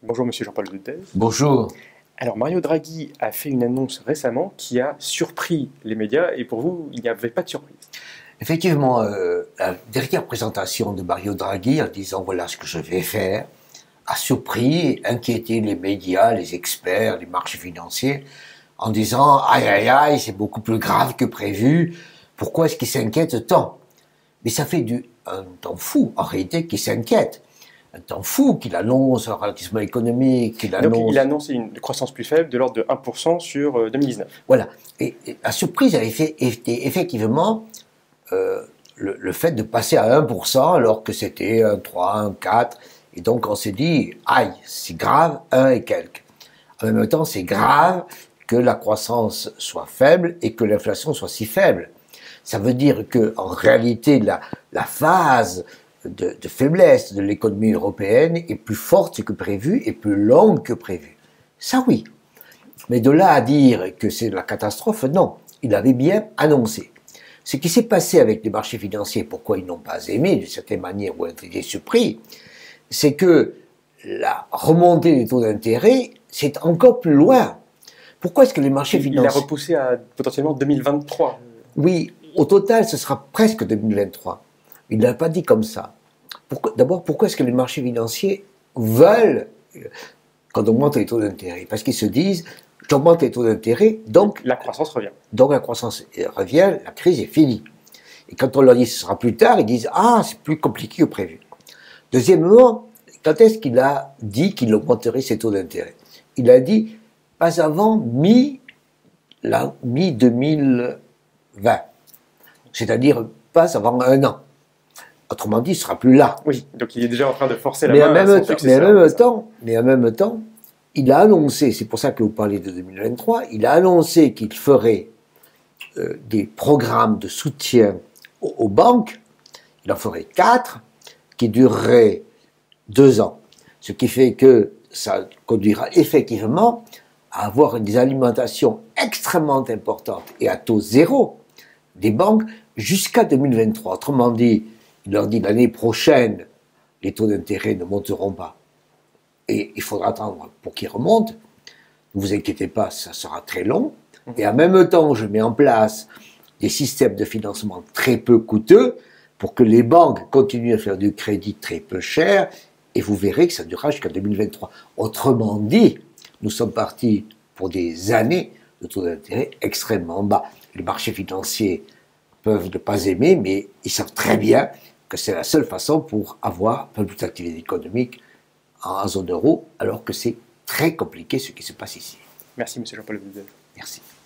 Bonjour Monsieur Jean-Paul Dudez. Bonjour. Alors Mario Draghi a fait une annonce récemment qui a surpris les médias et pour vous, il n'y avait pas de surprise. Effectivement, la dernière présentation de Mario Draghi en disant voilà ce que je vais faire a surpris et inquiété les médias, les experts, les marchés financiers en disant aïe aïe aïe, c'est beaucoup plus grave que prévu, pourquoi est-ce qu'il s'inquiète tant? Mais ça fait un temps fou en réalité qu'il s'inquiète. Un temps fou qu'il annonce un ralentissement économique, qu'il annonce... Donc il annonce une croissance plus faible de l'ordre de 1% sur 2019. Voilà. Et la surprise a été effectivement le fait de passer à 1% alors que c'était 1, 3, 1, 4. Et donc on s'est dit, aïe, c'est grave, 1 et quelques. En même temps, c'est grave que la croissance soit faible et que l'inflation soit si faible. Ça veut dire que en réalité, la phase de faiblesse de l'économie européenne est plus forte que prévu et plus longue que prévu. Ça oui. Mais de là à dire que c'est la catastrophe, non. Il avait bien annoncé. Ce qui s'est passé avec les marchés financiers, pourquoi ils n'ont pas aimé, d'une certaine manière, ou été surpris, c'est que la remontée des taux d'intérêt, c'est encore plus loin. Pourquoi est-ce que les marchés financiers... Il a repoussé à potentiellement 2023. Oui, au total, ce sera presque 2023. Il ne l'a pas dit comme ça. D'abord, pourquoi est-ce que les marchés financiers veulent qu'on augmente les taux d'intérêt? Parce qu'ils se disent, j'augmente les taux d'intérêt, donc... La croissance revient. Donc la croissance revient, la crise est finie. Et quand on leur dit ce sera plus tard, ils disent, ah, c'est plus compliqué que prévu. Deuxièmement, quand est-ce qu'il a dit qu'il augmenterait ses taux d'intérêt? Il a dit, pas avant mi-2020. C'est-à-dire, pas avant 1 an. Autrement dit, il ne sera plus là. Oui, donc il est déjà en train de forcer la main à son successeur. Mais en même temps, il a annoncé, c'est pour ça que vous parlez de 2023, il a annoncé qu'il ferait des programmes de soutien aux banques, il en ferait 4, qui dureraient 2 ans. Ce qui fait que ça conduira effectivement à avoir des alimentations extrêmement importantes et à taux zéro des banques jusqu'à 2023. Autrement dit, il leur dit l'année prochaine, les taux d'intérêt ne monteront pas. Et il faudra attendre pour qu'ils remontent. Ne vous inquiétez pas, ça sera très long. Et en même temps, je mets en place des systèmes de financement très peu coûteux pour que les banques continuent à faire du crédit très peu cher. Et vous verrez que ça durera jusqu'à 2023. Autrement dit, nous sommes partis pour des années de taux d'intérêt extrêmement bas. Les marchés financiers peuvent ne pas aimer, mais ils savent très bien que c'est la seule façon pour avoir un peu plus d'activité économique en zone euro, alors que c'est très compliqué ce qui se passe ici. Merci Monsieur Jean-Paul Dudez. Merci.